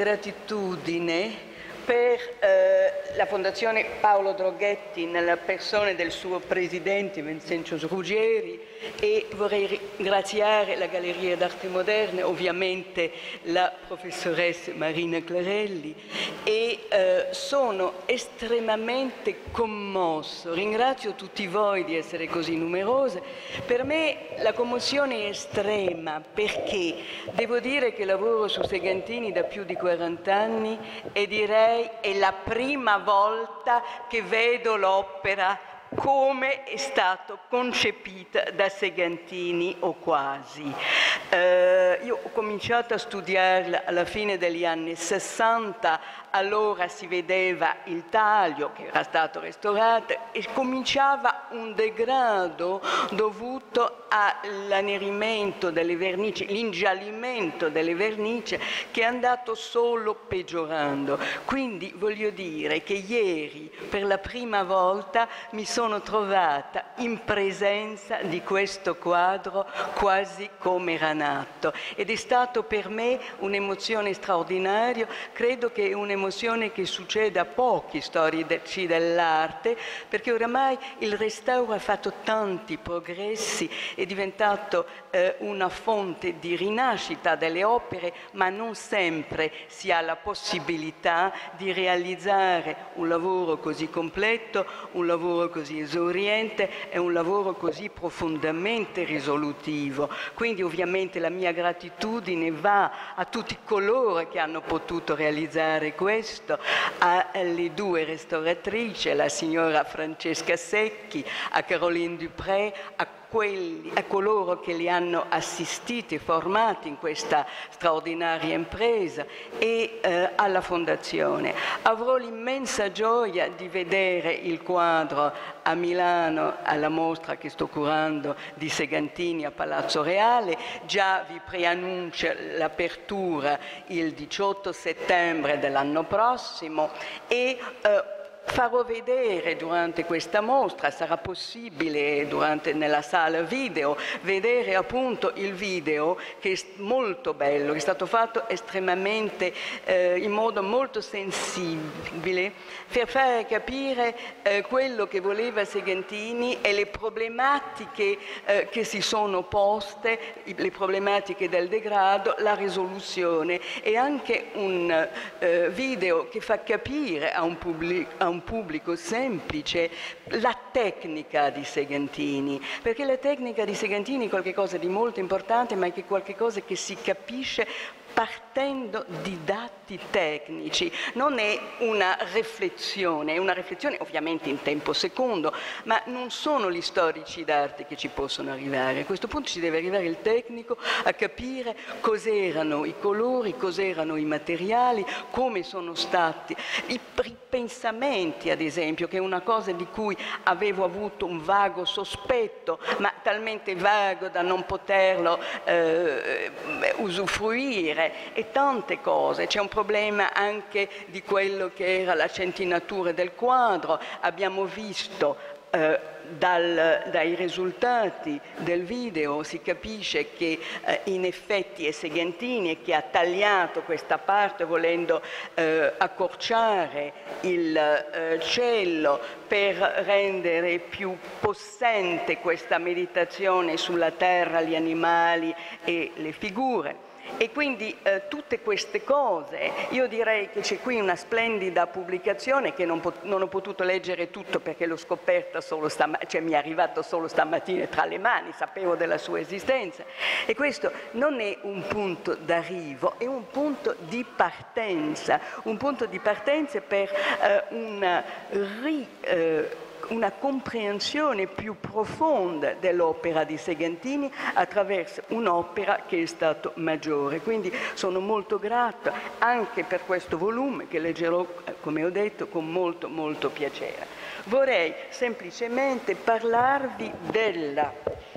gratitudine per la Fondazione Paolo Droghetti nella persona del suo presidente Vincenzo Ruggieri, e vorrei ringraziare la Galleria d'Arte Moderne, ovviamente la professoressa Marina Clarelli, e sono estremamente commosso. Ringrazio tutti voi di essere così numerose. Per me la commozione è estrema perché devo dire che lavoro su Segantini da più di 40 anni e direi è la prima volta che vedo l'opera come è stato concepita da Segantini, o quasi. Io ho cominciato a studiarla alla fine degli anni 60, allora si vedeva il taglio che era stato restaurato e cominciava un degrado dovuto all'annerimento delle vernici, l'ingiallimento delle vernici, che è andato solo peggiorando. Quindi voglio dire che ieri per la prima volta mi sono trovata in presenza di questo quadro quasi come era nato, ed è stato per me un'emozione straordinaria. Credo che è un'emozione che succede a pochi storici dell'arte, perché oramai il restauro ha fatto tanti progressi, è diventato una fonte di rinascita delle opere, ma non sempre si ha la possibilità di realizzare un lavoro così completo, un lavoro così esauriente e un lavoro così profondamente risolutivo. Quindi ovviamente la mia gratitudine va a tutti coloro che hanno potuto realizzare questo, alle due restauratrici, la signora Francesca Secchi, a Caroline Dupré, a coloro che li hanno assistiti e formati in questa straordinaria impresa, e alla Fondazione. Avrò l'immensa gioia di vedere il quadro a Milano alla mostra che sto curando di Segantini a Palazzo Reale. Già vi preannuncio l'apertura il 18 settembre dell'anno prossimo, e farò vedere durante questa mostra, sarà possibile nella sala video, vedere appunto il video, che è molto bello, che è stato fatto estremamente, in modo molto sensibile, per fare capire quello che voleva Segantini e le problematiche che si sono poste, le problematiche del degrado, la risoluzione, e anche un video che fa capire a un pubblico semplice la tecnica di Segantini, perché la tecnica di Segantini è qualcosa di molto importante, ma è anche qualcosa che si capisce partendo di dati tecnici. Non è una riflessione, è una riflessione ovviamente in tempo secondo, ma non sono gli storici d'arte che ci possono arrivare. A questo punto ci deve arrivare il tecnico a capire cos'erano i colori, cos'erano i materiali, come sono stati i ripensamenti, ad esempio, che è una cosa di cui avevo avuto un vago sospetto, ma talmente vago da non poterlo usufruire, e tante cose. C'è un problema anche di quello che era la centinatura del quadro. Abbiamo visto dai risultati del video, si capisce che in effetti è Segantini che ha tagliato questa parte volendo accorciare il cielo per rendere più possente questa meditazione sulla terra, gli animali e le figure. E quindi tutte queste cose, io direi che c'è qui una splendida pubblicazione che non ho potuto leggere tutto perché l'ho scoperta solo stamattina, mi è arrivato solo stamattina tra le mani, sapevo della sua esistenza, e questo non è un punto d'arrivo, è un punto di partenza per una comprensione più profonda dell'opera di Segantini attraverso un'opera che è stata maggiore. Quindi sono molto grata anche per questo volume che leggerò, come ho detto, con molto molto piacere. Vorrei semplicemente parlarvi della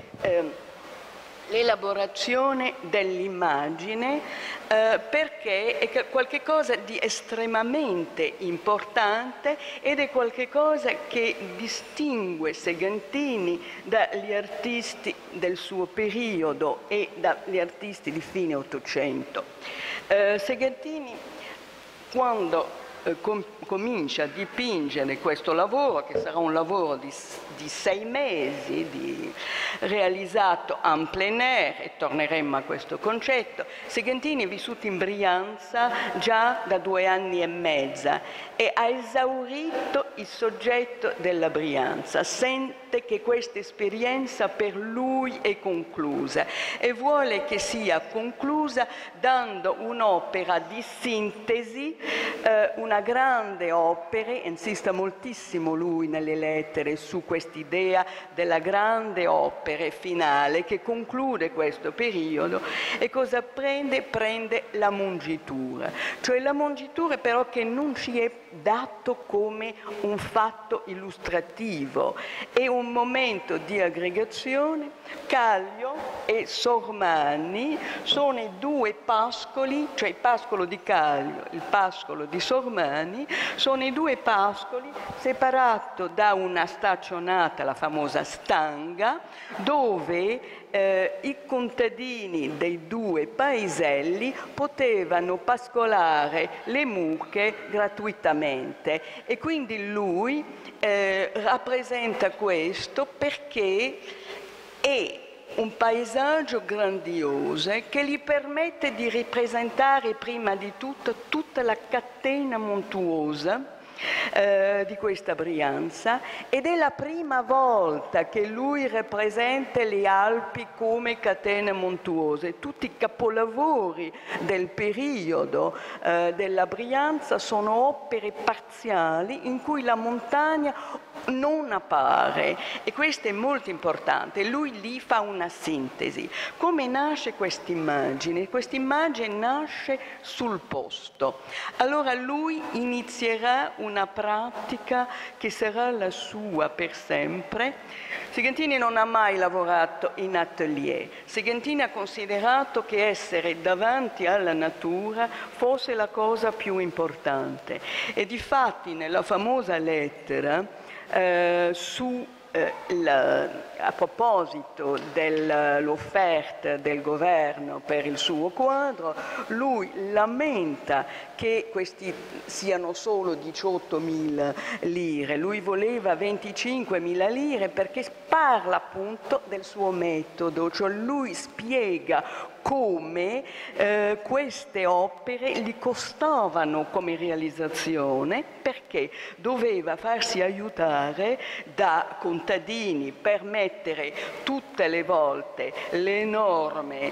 l'elaborazione dell'immagine, perché è qualcosa di estremamente importante ed è qualcosa che distingue Segantini dagli artisti del suo periodo e dagli artisti di fine Ottocento. Segantini quando comincia a dipingere questo lavoro, che sarà un lavoro di 6 mesi, realizzato en plein air, e torneremo a questo concetto. Segantini è vissuto in Brianza già da 2 anni e mezzo e ha esaurito il soggetto della Brianza, sente che questa esperienza per lui è conclusa e vuole che sia conclusa dando un'opera di sintesi, una grande opera, insiste moltissimo lui nelle lettere su quest'idea della grande opera finale che conclude questo periodo. E cosa prende? Prende la mungitura, cioè la mungitura però che non ci è dato come un fatto illustrativo, è un momento di aggregazione. Caglio e Sormani sono i 2 pascoli, cioè il pascolo di Caglio, il pascolo di Sormani, sono i 2 pascoli separati da una staccionata, la famosa stanga, dove i contadini dei 2 paeselli potevano pascolare le mucche gratuitamente, e quindi lui rappresenta questo perché è un paesaggio grandioso che gli permette di rappresentare prima di tutto tutta la catena montuosa di questa Brianza, ed è la prima volta che lui rappresenta le Alpi come catene montuose. Tutti i capolavori del periodo della Brianza sono opere parziali in cui la montagna non appare, e questo è molto importante. Lui lì fa una sintesi. Come nasce questa immagine? Questa immagine nasce sul posto. Allora lui inizierà una pratica che sarà la sua per sempre. Segantini non ha mai lavorato in atelier. Segantini ha considerato che essere davanti alla natura fosse la cosa più importante, e difatti nella famosa lettera a proposito dell'offerta del governo per il suo quadro, lui lamenta che questi siano solo 18.000 lire, lui voleva 25.000 lire perché parla appunto del suo metodo, cioè lui spiega come queste opere gli costavano come realizzazione, perché doveva farsi aiutare da contadini per mettere tutte le volte l'enorme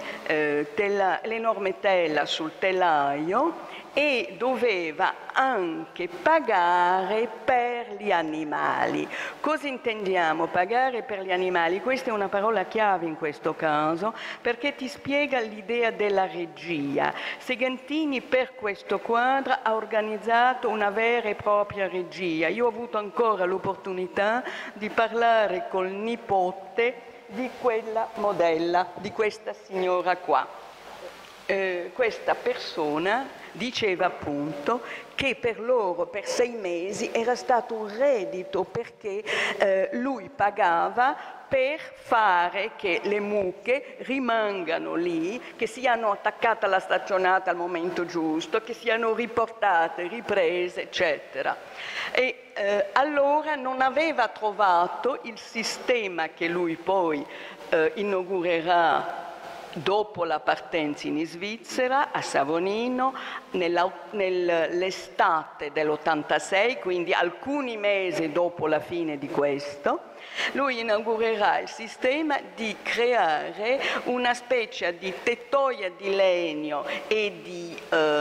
tela sul telaio, e doveva anche pagare per gli animali. Cosa intendiamo pagare per gli animali? Questa è una parola chiave in questo caso, perché ti spiega l'idea della regia. Segantini per questo quadro ha organizzato una vera e propria regia. Io ho avuto ancora l'opportunità di parlare col nipote di quella modella, di questa signora qua. Questa persona diceva appunto che per loro per 6 mesi era stato un reddito, perché lui pagava per fare che le mucche rimangano lì, che siano attaccate alla staccionata al momento giusto, che siano riportate, riprese, eccetera. E allora non aveva trovato il sistema che lui poi inaugurerà dopo la partenza in Svizzera, a Savonino, nell'estate dell'86, quindi alcuni mesi dopo la fine di questo. Lui inaugurerà il sistema di creare una specie di tettoia di legno e di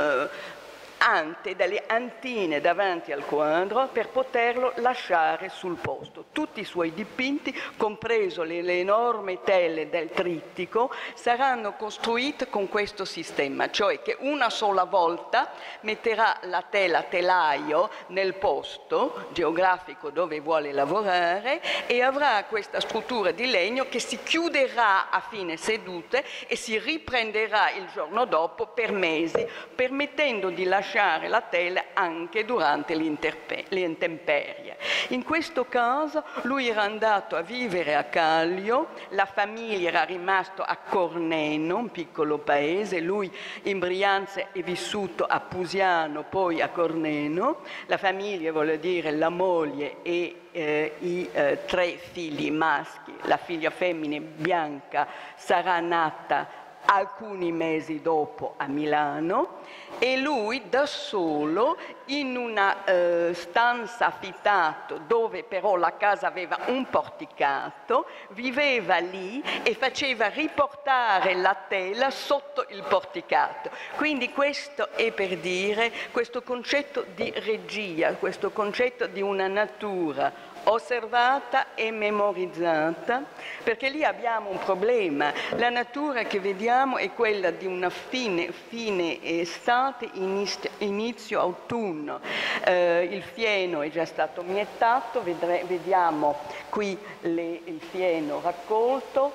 delle antine davanti al quadro per poterlo lasciare sul posto. Tutti i suoi dipinti, compreso le enormi tele del trittico, saranno costruiti con questo sistema, cioè che una sola volta metterà la tela telaio nel posto geografico dove vuole lavorare e avrà questa struttura di legno che si chiuderà a fine sedute e si riprenderà il giorno dopo per mesi, permettendo di lasciare lasciare la tela anche durante le intemperie. In questo caso lui era andato a vivere a Callio, la famiglia era rimasta a Corneno, un piccolo paese, lui in Brianza è vissuto a Pusiano, poi a Corneno, la famiglia vuol dire la moglie e i 3 figli maschi, la figlia femmina Bianca sarà nata alcuni mesi dopo a Milano, e lui da solo in una stanza affittata, dove però la casa aveva un porticato, viveva lì e faceva riportare la tela sotto il porticato. Quindi questo è per dire questo concetto di regia, questo concetto di una natura osservata e memorizzata, perché lì abbiamo un problema. La natura che vediamo è quella di una fine estate, inizio autunno. Il fieno è già stato mietato, vediamo qui il fieno raccolto.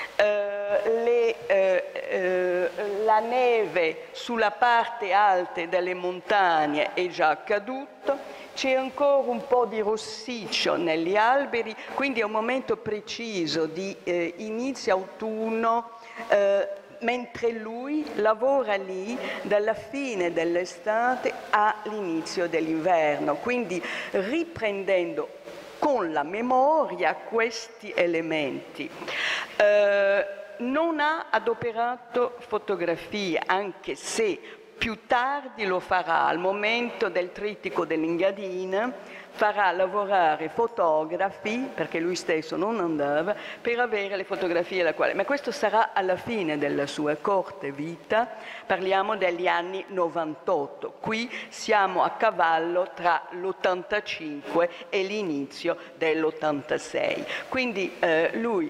La neve sulla parte alta delle montagne è già caduta, c'è ancora un po' di rossiccio negli alberi, quindi è un momento preciso di inizio autunno, mentre lui lavora lì dalla fine dell'estate all'inizio dell'inverno, quindi riprendendo con la memoria questi elementi. Non ha adoperato fotografie, anche se più tardi lo farà, al momento del trittico dell'Engadina, farà lavorare fotografi, perché lui stesso non andava, per avere le fotografie alla quale. Ma questo sarà alla fine della sua corta vita, parliamo degli anni 98. Qui siamo a cavallo tra l'85 e l'inizio dell'86. Quindi lui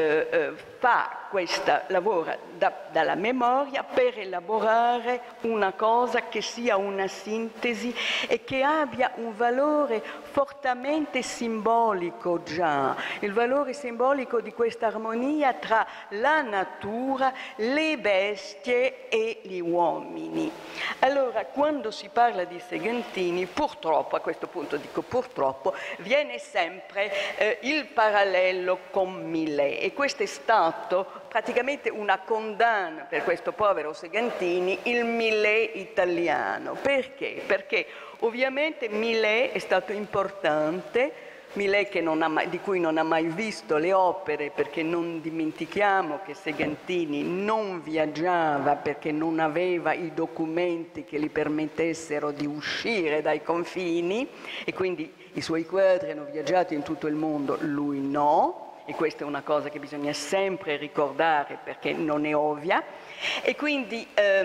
lavora dalla memoria per elaborare una cosa che sia una sintesi e che abbia un valore fortemente simbolico già, il valore simbolico di questa armonia tra la natura, le bestie e gli uomini. Allora, quando si parla di Segantini, purtroppo, a questo punto dico purtroppo, viene sempre il parallelo con Millet, e questo è stato praticamente una condanna per questo povero Segantini, il Millet italiano. Perché? Perché ovviamente Millet è stato importante, Millet di cui non ha mai visto le opere, perché non dimentichiamo che Segantini non viaggiava perché non aveva i documenti che gli permettessero di uscire dai confini, e quindi i suoi quadri hanno viaggiato in tutto il mondo, lui no. E questa è una cosa che bisogna sempre ricordare perché non è ovvia, e quindi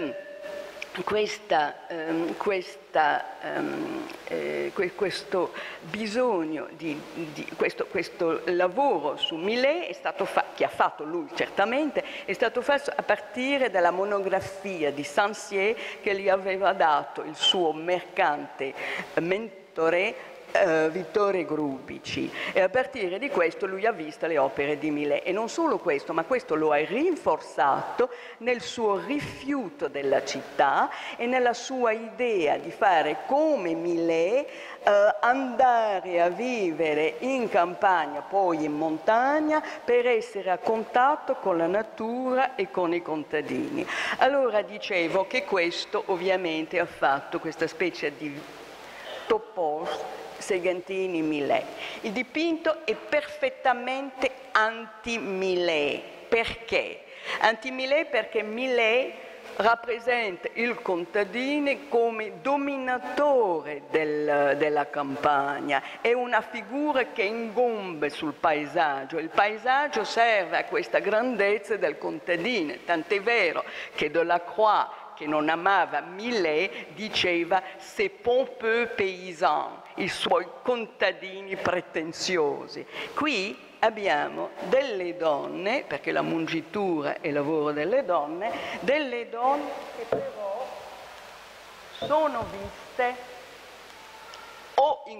questo bisogno questo lavoro su Millet è stato che ha fatto lui certamente, è stato fatto a partire dalla monografia di Saint-Cyr che gli aveva dato il suo mercante mentore Vittore Grubici, e a partire di questo lui ha visto le opere di Millet. E non solo questo, ma questo lo ha rinforzato nel suo rifiuto della città e nella sua idea di fare come Millet, andare a vivere in campagna, poi in montagna, per essere a contatto con la natura e con i contadini. Allora dicevo che questo ovviamente ha fatto questa specie di topos Segantini-Millet. Il dipinto è perfettamente anti-Millet. Perché? Anti-Millet perché Millet rappresenta il contadino come dominatore della campagna, è una figura che ingombe sul paesaggio. Il paesaggio serve a questa grandezza del contadino, tant'è vero che Delacroix, che non amava Millet, diceva «c'est pompeux paysan», i suoi contadini pretenziosi. Qui abbiamo delle donne, perché la mungitura è il lavoro delle donne che però sono viste o in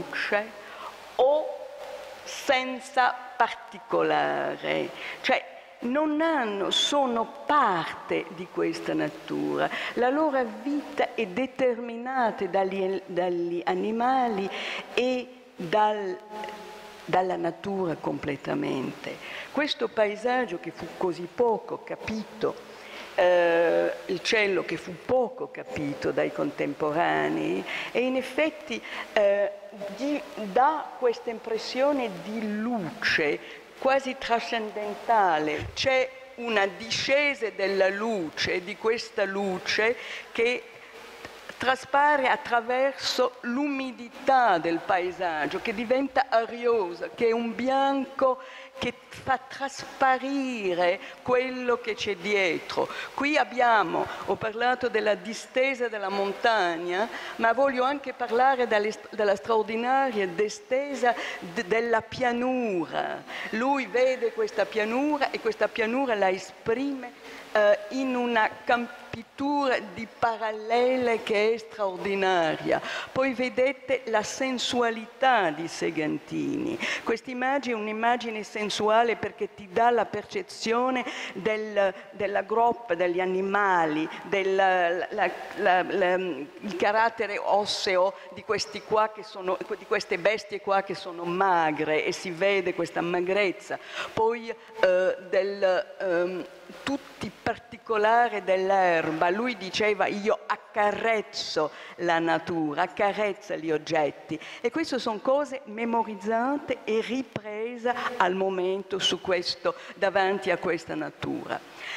controluce o senza particolare, cioè sono parte di questa natura. La loro vita è determinata dagli animali e dalla natura completamente. Questo paesaggio che fu così poco capito, il cielo che fu poco capito dai contemporanei, e in effetti dà questa impressione di luce quasi trascendentale. C'è una discesa della luce, di questa luce che traspare attraverso l'umidità del paesaggio, che diventa ariosa, che è un bianco che fa trasparire quello che c'è dietro. Qui ho parlato della distesa della montagna, ma voglio anche parlare della straordinaria distesa della pianura. Lui vede questa pianura e questa pianura la esprime in una campitura di parallele che è straordinaria. Poi vedete la sensualità di Segantini. Quest'immagine è un'immagine sensuale perché ti dà la percezione della groppa, degli animali, il carattere osseo di queste bestie qua che sono magre, e si vede questa magrezza. Poi tutti i particolari dell'erba. Lui diceva: io accarezzo la natura, accarezzo gli oggetti, e queste sono cose memorizzate e riprese al momento davanti a questa natura.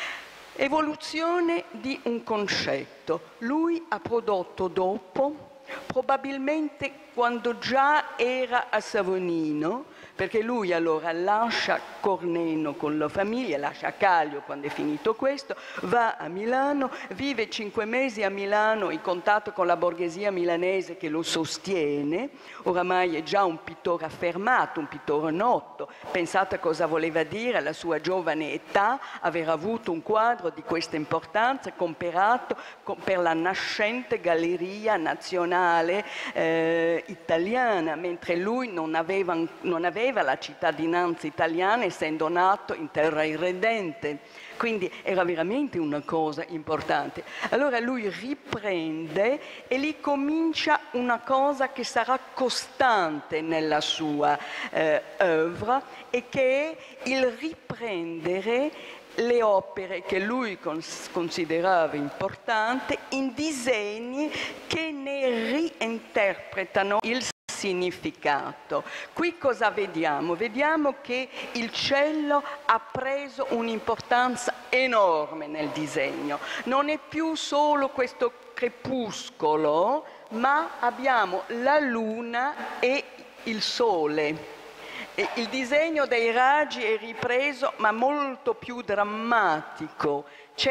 Evoluzione di un concetto. Lui ha prodotto dopo, probabilmente quando già era a Savonino, perché lui allora lascia Corneno con la famiglia, lascia Callio quando è finito questo, va a Milano, vive 5 mesi a Milano in contatto con la borghesia milanese che lo sostiene. Oramai è già un pittore affermato, un pittore noto. Pensate cosa voleva dire alla sua giovane età aver avuto un quadro di questa importanza comperato per la nascente Galleria Nazionale italiana, mentre lui non aveva la cittadinanza italiana, essendo nato in terra irredente. Quindi era veramente una cosa importante. Allora lui riprende e lì comincia una cosa che sarà costante nella sua œuvre, e che è il riprendere le opere che lui considerava importanti in disegni che ne reinterpretano il significato. Qui cosa vediamo? Vediamo che il cielo ha preso un'importanza enorme nel disegno. Non è più solo questo crepuscolo, ma abbiamo la luna e il sole. Il disegno dei raggi è ripreso, ma molto più drammatico.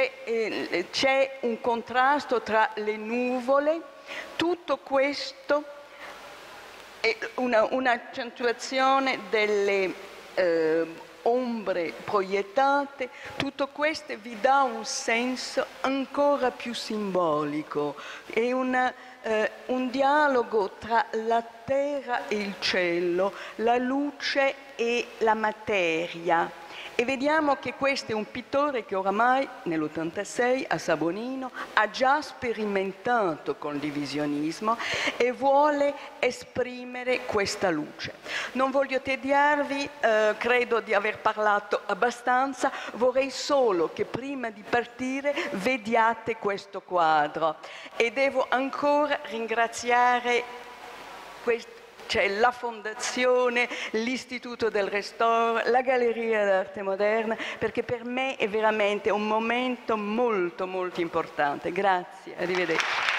C'è un contrasto tra le nuvole. Tutto questo è un'accentuazione delle ombre proiettate. Tutto questo vi dà un senso ancora più simbolico. È un dialogo tra la terra e il cielo, la luce e la materia. E vediamo che questo è un pittore che oramai nell'86 a Savonino ha già sperimentato con il divisionismo e vuole esprimere questa luce. Non voglio tediarvi, credo di aver parlato abbastanza, vorrei solo che prima di partire vediate questo quadro, e devo ancora ringraziare la Fondazione, l'Istituto del Restauro, la Galleria d'Arte Moderna, perché per me è veramente un momento molto molto importante. Grazie, arrivederci.